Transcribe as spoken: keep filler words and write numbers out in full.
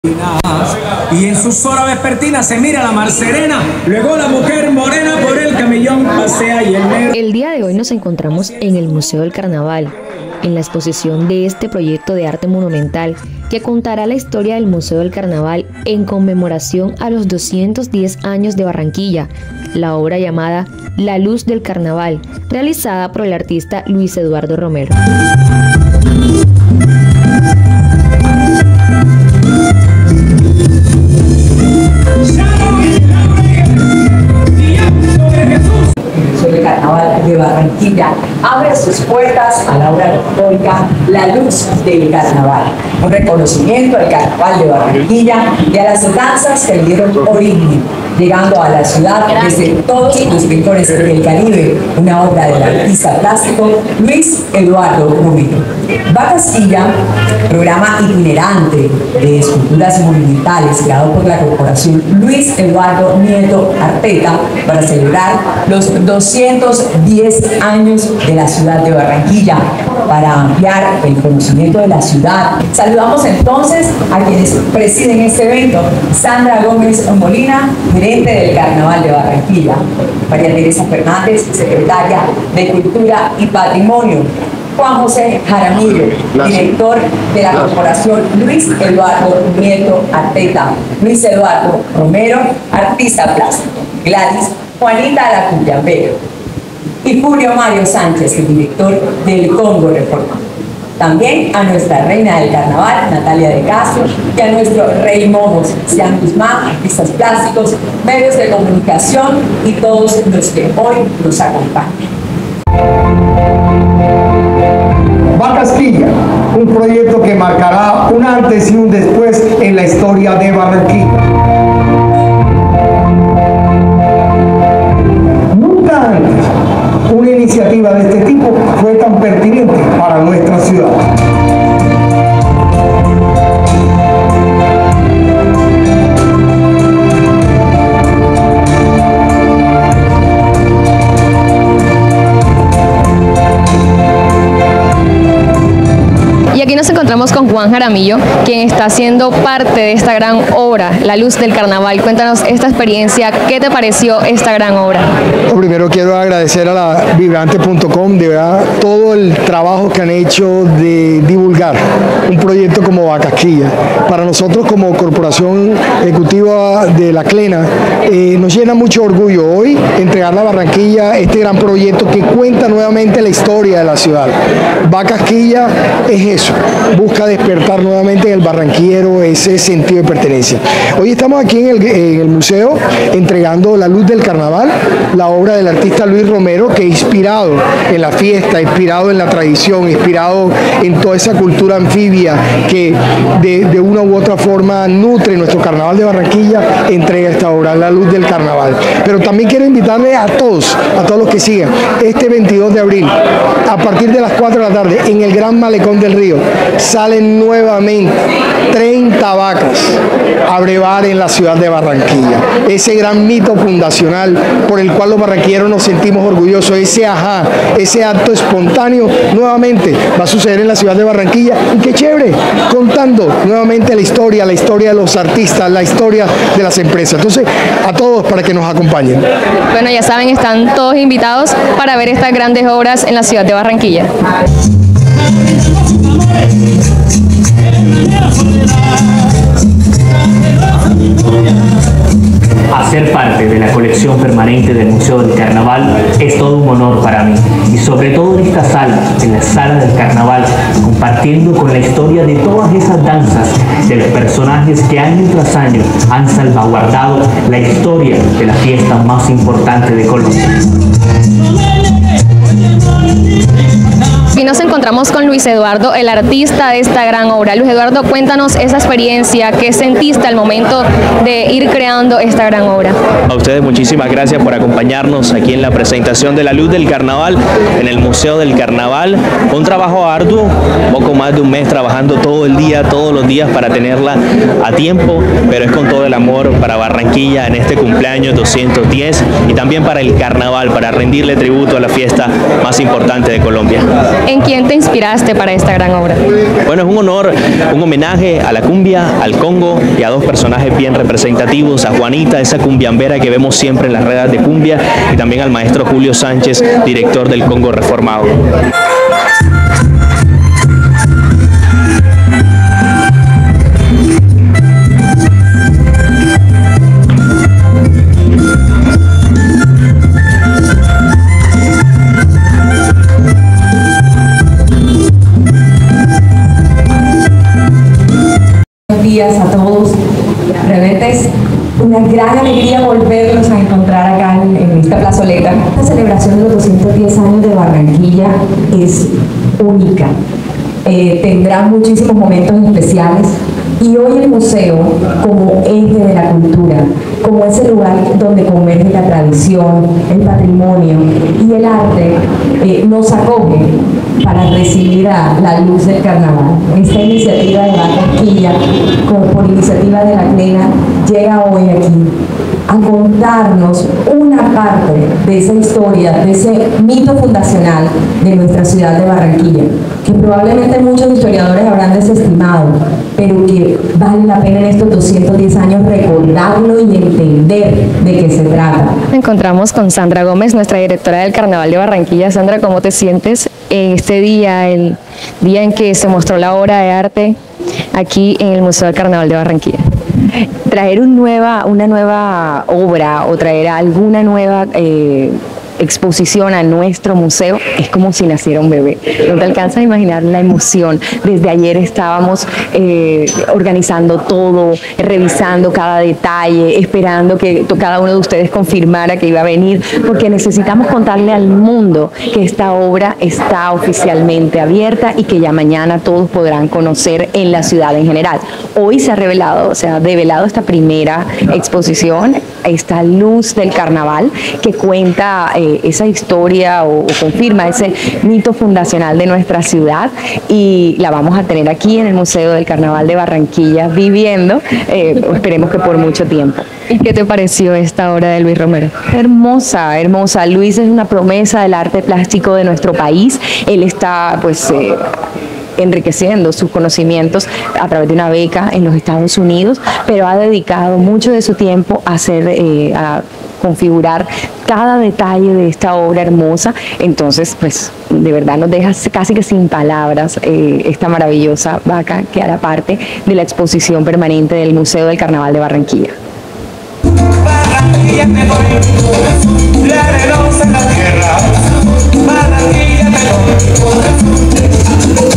Y en sus horas vespertinas se mira la mar serena, luego la mujer morena por el camellón pasea y el negro. El día de hoy nos encontramos en el Museo del Carnaval, en la exposición de este proyecto de arte monumental que contará la historia del Museo del Carnaval en conmemoración a los doscientos diez años de Barranquilla, la obra llamada La Luz del Carnaval, realizada por el artista Luis Eduardo Romero. El Carnaval de Barranquilla abre sus puertas a la obra pictórica La Luz del Carnaval, un reconocimiento al Carnaval de Barranquilla y a las danzas que le dieron origen, llegando a la ciudad desde todos los rincones del Caribe, una obra del artista plástico Luis Eduardo Romero. Va Castilla, programa itinerante de esculturas monumentales creado por la corporación Luis Eduardo Nieto Arteta para celebrar los doscientos diez años de la ciudad de Barranquilla, para ampliar el conocimiento de la ciudad. Saludamos entonces a quienes presiden este evento: Sandra Gómez Molina, gerente del Carnaval de Barranquilla; María Teresa Fernández, secretaria de Cultura y Patrimonio; Juan José Jaramillo, director de la corporación Luis Eduardo Nieto Arteta; Luis Eduardo Romero, artista plástico; Gladys Juanita Lacuyambero; y Julio Mario Sánchez, el director del Congo Reforma. También a nuestra reina del carnaval, Natalia de Castro, y a nuestro rey Momo, Sebastián Guzmán, artistas plásticos, medios de comunicación y todos los que hoy nos acompañan. Va Castilla, un proyecto que marcará un antes y un después en la historia de Barranquilla. Nunca antes una iniciativa de este tipo fue tan pertinente para nuestra ciudad. Y aquí nos encontramos con Juan Jaramillo, quien está haciendo parte de esta gran obra, La Luz del Carnaval. Cuéntanos esta experiencia, ¿qué te pareció esta gran obra? Primero quiero agradecer a la vibrante punto com, de verdad, todo el trabajo que han hecho de divulgar un proyecto como Va Castilla. Para nosotros como corporación ejecutiva de la CLENA, eh, nos llena mucho orgullo hoy entregar a Barranquilla este gran proyecto que cuenta nuevamente la historia de la ciudad. Va Castilla es eso, busca despertar nuevamente en el barranquillero ese sentido de pertenencia. Hoy estamos aquí en el, en el museo entregando La Luz del Carnaval, la obra del artista Luis Romero, que inspirado en la fiesta, inspirado en la tradición, inspirado en toda esa cultura anfibia que de, de una u otra forma nutre nuestro carnaval de Barranquilla, entrega esta obra, La Luz del Carnaval. Pero también quiero invitarle a todos, a todos los que sigan, este veintidós de abril, a partir de las cuatro de la tarde, en el Gran Malecón del Río, salen nuevamente treinta vacas a brevar en la ciudad de Barranquilla. Ese gran mito fundacional por el cual los barranquilleros nos sentimos orgullosos, ese ajá, ese acto espontáneo, nuevamente va a suceder en la ciudad de Barranquilla. Y qué chévere, contando nuevamente la historia, la historia de los artistas, la historia de las empresas. Entonces, a todos para que nos acompañen. Bueno, ya saben, están todos invitados para ver estas grandes obras en la ciudad de Barranquilla. Hacer parte de la colección permanente del Museo del Carnaval es todo un honor para mí, y sobre todo en esta sala, en la sala del Carnaval, compartiendo con la historia de todas esas danzas, de los personajes que año tras año han salvaguardado la historia de la fiesta más importante de Colombia. Y nos encontramos con Luis Eduardo, el artista de esta gran obra. Luis Eduardo, cuéntanos esa experiencia, ¿qué sentiste al momento de ir creando esta gran obra? A ustedes muchísimas gracias por acompañarnos aquí en la presentación de La Luz del Carnaval en el Museo del Carnaval. Un trabajo arduo, poco más de un mes trabajando todo el día, todos los días para tenerla a tiempo, pero es con todo el amor para Barranquilla en este cumpleaños doscientos diez y también para el Carnaval, para rendirle tributo a la fiesta más importante de Colombia. ¿En quién te inspiraste para esta gran obra? Bueno, es un honor, un homenaje a la cumbia, al Congo y a dos personajes bien representativos, a Juanita, esa cumbiambera que vemos siempre en las redes de cumbia, y también al maestro Julio Sánchez, director del Congo Reformado. Buenos días a todos. Realmente es una gran alegría volverlos a encontrar acá en, en esta plazoleta. Esta celebración de los doscientos diez años de Barranquilla es única. Eh, tendrá muchísimos momentos especiales y hoy el museo, como eje de la cultura, como ese lugar donde converge la tradición, el patrimonio y el arte, eh, nos acoge para recibir a la luz del carnaval. Esta iniciativa de Barranquilla, como por iniciativa de la CLENA, llega hoy aquí a contarnos una parte de esa historia, de ese mito fundacional de nuestra ciudad de Barranquilla, que probablemente muchos historiadores habrán desestimado, pero que vale la pena en estos doscientos diez años recordarlo y entender de qué se trata. Nos encontramos con Sandra Gómez, nuestra directora del Carnaval de Barranquilla. Sandra, ¿cómo te sientes en este día, el día en que se mostró la obra de arte aquí en el Museo del Carnaval de Barranquilla? Traer un nueva, una nueva obra o traer alguna nueva eh, exposición a nuestro museo es como si naciera un bebé. No te alcanzas a imaginar la emoción. Desde ayer estábamos eh, organizando todo, revisando cada detalle, esperando que cada uno de ustedes confirmara que iba a venir, porque necesitamos contarle al mundo que esta obra está oficialmente abierta y que ya mañana todos podrán conocer en la ciudad en general. Hoy se ha revelado, o sea, develado esta primera exposición, esta luz del carnaval que cuenta eh, esa historia o, o confirma ese mito fundacional de nuestra ciudad, y la vamos a tener aquí en el Museo del Carnaval de Barranquilla viviendo, eh, esperemos que por mucho tiempo. ¿Y qué te pareció esta obra de Luis Romero? Hermosa, hermosa. Luis es una promesa del arte plástico de nuestro país. Él está pues eh, enriqueciendo sus conocimientos a través de una beca en los Estados Unidos, pero ha dedicado mucho de su tiempo a hacer eh, a configurar cada detalle de esta obra hermosa. Entonces, pues, de verdad nos deja casi que sin palabras eh, esta maravillosa vaca que hará parte de la exposición permanente del Museo del Carnaval de Barranquilla. Barranquilla me voy, la arenosa en la tierra, Barranquilla me voy.